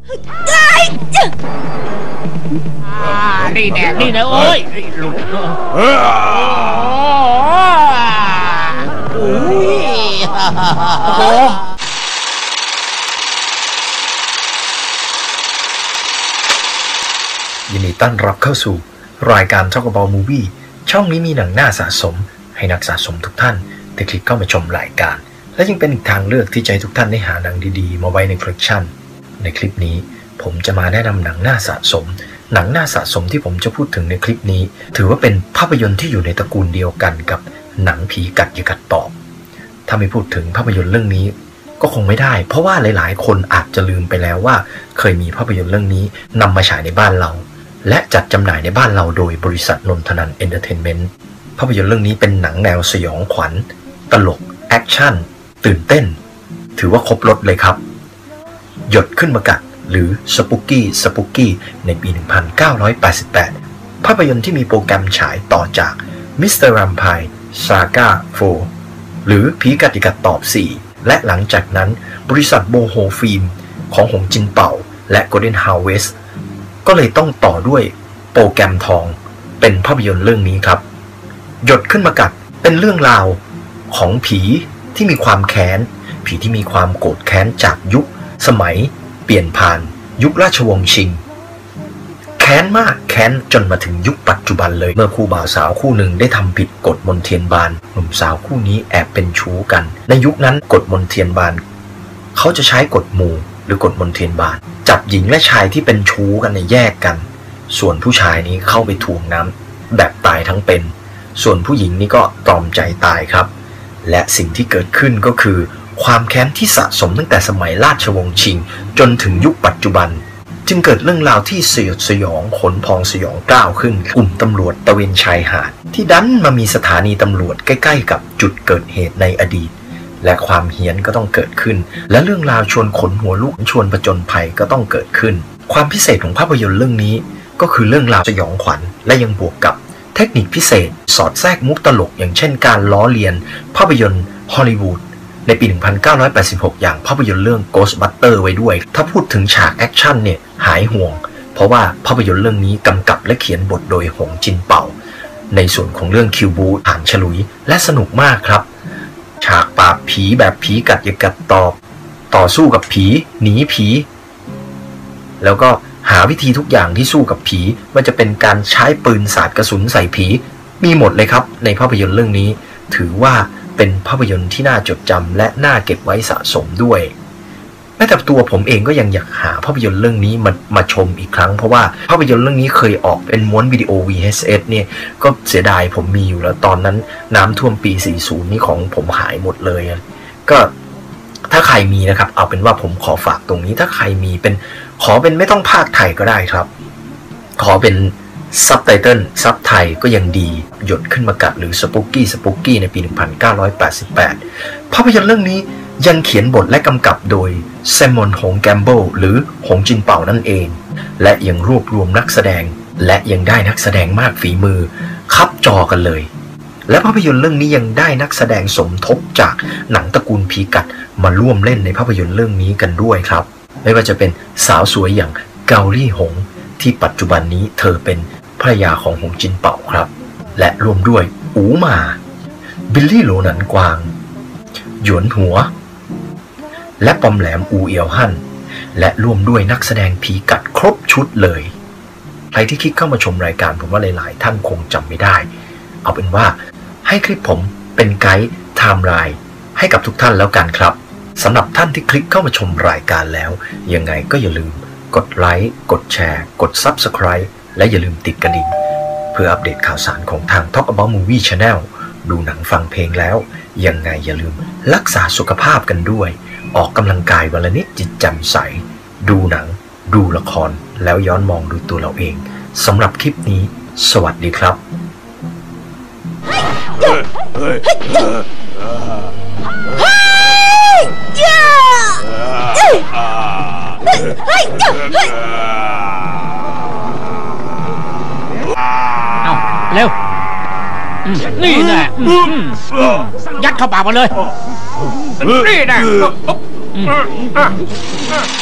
นี่แน่นี่นะโอ้ยหลุดโอ้ยินดีต้อนรับเข้าสู่รายการ Talk About Movie ช่องนี้มีหนังน่าสะสมให้นักสะสมทุกท่านได้คลิกเข้ามาชมรายการและยังเป็นอีกทางเลือกที่จะให้ทุกท่านได้หาหนังดีๆมาไว้ในคอลเลคชันในคลิปนี้ผมจะมาแนะนำหนังน่าสะสมหนังน่าสะสมที่ผมจะพูดถึงในคลิปนี้ถือว่าเป็นภาพยนตร์ที่อยู่ในตระกูลเดียวกันกับหนังผีกัดอย่ากัดตอบถ้าไม่พูดถึงภาพยนตร์เรื่องนี้ก็คงไม่ได้เพราะว่าหลายๆคนอาจจะลืมไปแล้วว่าเคยมีภาพยนตร์เรื่องนี้นำมาฉายในบ้านเราและจัดจำหน่ายในบ้านเราโดยบริษัทนนทนันเอนเตอร์เทนเมนต์ภาพยนตร์เรื่องนี้เป็นหนังแนวสยองขวัญตลกแอคชั่นตื่นเต้นถือว่าครบรสเลยครับหยดขึ้นมากัดหรือสปุกกี้ในปี 1988 ภาพยนตร์ที่มีโปรแกรมฉายต่อจาก Mr. Vampire Saga 4 หรือผีกัดอย่ากัดตอบ 4 และหลังจากนั้นบริษัทโบโฮฟิล์มของหงจินเป่าและ Golden Harvest ก็เลยต้องต่อด้วยโปรแกรมทองเป็นภาพยนตร์เรื่องนี้ครับหยดขึ้นมากัดเป็นเรื่องราวของผีที่มีความแค้นผีที่มีความโกรธแค้นจากยุคสมัยเปลี่ยนผ่านยุคราชวงศ์ชิงแค้นมากแค้นจนมาถึงยุคปัจจุบันเลยเมื่อคู่บ่าวสาวคู่หนึ่งได้ทำผิดกฎมนเทียนบานหนุ่มสาวคู่นี้แอบเป็นชู้กันในยุคนั้นกฎมนเทียนบานเขาจะใช้กฎหมู่หรือกฎมนเทียนบานจับหญิงและชายที่เป็นชู้กันแยกกันส่วนผู้ชายนี้เข้าไปถ่วงน้ำแบบตายทั้งเป็นส่วนผู้หญิงนี่ก็ตรอมใจตายครับและสิ่งที่เกิดขึ้นก็คือความแค้นที่สะสมตั้งแต่สมัยราชวงศ์ชิงจนถึงยุคปัจจุบันจึงเกิดเรื่องราวที่สยดสยองขนพองสยองกล้าวขึ้นกลุ่มตำรวจตะเวนชายหาดที่ดันมามีสถานีตำรวจใกล้ๆกับจุดเกิดเหตุในอดีตและความเฮี้ยนก็ต้องเกิดขึ้นและเรื่องราวชวนขนหัวลุกชวนผจญภัยก็ต้องเกิดขึ้นความพิเศษของภาพยนตร์เรื่องนี้ก็คือเรื่องราวสยองขวัญและยังบวกกับเทคนิคพิเศษสอดแทรกมุกตลกอย่างเช่นการล้อเลียนภาพยนตร์ฮอลลีวูดในปี 1986 อย่างภาพยนตร์เรื่อง Ghostbusters ไว้ด้วยถ้าพูดถึงฉากแอคชั่นเนี่ยหายห่วงเพราะว่าภาพยนตร์เรื่องนี้กำกับและเขียนบทโดยหงจินเป่าในส่วนของเรื่องคิวบูผ่านฉลุยและสนุกมากครับฉากปราบผีแบบผีกัดอย่ากัดตอบต่อสู้กับผีหนีผีแล้วก็หาวิธีทุกอย่างที่สู้กับผีว่าจะเป็นการใช้ปืนสาดกระสุนใส่ผีมีหมดเลยครับในภาพยนตร์เรื่องนี้ถือว่าเป็นภาพยนตร์ที่น่าจดจำและน่าเก็บไว้สะสมด้วยแม้แต่ตัวผมเองก็ยังอยากหาภาพยนตร์เรื่องนี้มาชมอีกครั้งเพราะว่าภาพยนตร์เรื่องนี้เคยออกเป็นม้วนวิดีโอ VHS เนี่ยก็เสียดายผมมีอยู่แล้วตอนนั้นน้ำท่วมปี 40 นี่ของผมหายหมดเลยก็ถ้าใครมีนะครับเอาเป็นว่าผมขอฝากตรงนี้ถ้าใครมีเป็นขอเป็นไม่ต้องภาคไทยก็ได้ครับขอเป็นซับไตเติลซับไทยก็ยังดีหยดขึ้นมากัดหรือสปุกกี้ในปี 1988 ภาพยนตร์เรื่องนี้ยังเขียนบทและกำกับโดยแซมมอนหงแกมเบิลหรือหงจินเป่านั่นเองและยังรวบรวมนักแสดงและยังได้นักแสดงมากฝีมือคับจอกันเลยและภาพยนตร์เรื่องนี้ยังได้นักแสดงสมทบจากหนังตระกูลผีกัดมาร่วมเล่นในภาพยนตร์เรื่องนี้กันด้วยครับไม่ว่าจะเป็นสาวสวยอย่างเกาลี่หงที่ปัจจุบันนี้เธอเป็นภรรยาของหงจินเป่าครับและรวมด้วยอูหมาบิลลี่โหลหนันกวางหยวนหัวและปอมแหลมอูเอียวฮั่นและร่วมด้วยนักแสดงผีกัดครบชุดเลยใครที่คลิกเข้ามาชมรายการผมว่าหลายๆท่านคงจำไม่ได้เอาเป็นว่าให้คลิปผมเป็นไกด์ไทม์ไลน์ให้กับทุกท่านแล้วกันครับสำหรับท่านที่คลิกเข้ามาชมรายการแล้วยังไงก็อย่าลืมกดไลค์กดแชร์กด Subscribe และอย่าลืมติดกระดิ่งเพื่ออัปเดตข่าวสารของทาง Talk About Movie Channel ดูหนังฟังเพลงแล้วยังไงอย่าลืมรักษาสุขภาพกันด้วยออกกำลังกายวันละนิดจิตแจ่มใสดูหนังดูละครแล้วย้อนมองดูตัวเราเองสำหรับคลิปนี้สวัสดีครับเอาเร็วนี่แน่ยัดเข้าปากมาเลยนี่แน่